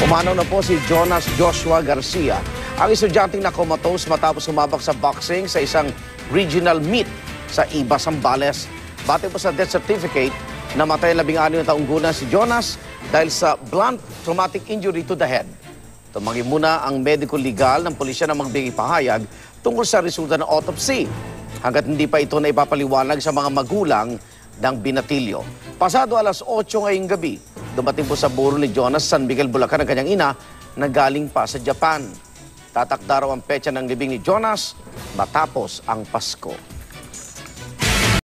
Pumanaw na po si Jonas Joshua Garcia, ang estudyanteng na comatose matapos sumabak sa boxing sa isang regional meet sa Iba, Zambales. Batay po sa death certificate, namatay 16 na taong gulang si Jonas dahil sa blunt traumatic injury to the head. Tumanggi muna ang medical legal ng pulisya na magbigay pahayag tungkol sa resulta ng autopsy, hanggat hindi pa ito na ipapaliwanag sa mga magulang ng binatilyo. Pasado alas 8 ngayong gabi, dumating po sa buro ni Jonas San Miguel, Bulacan ang kanyang ina na galing pa sa Japan. Tatakda raw ang petsa ng libing ni Jonas matapos ang Pasko.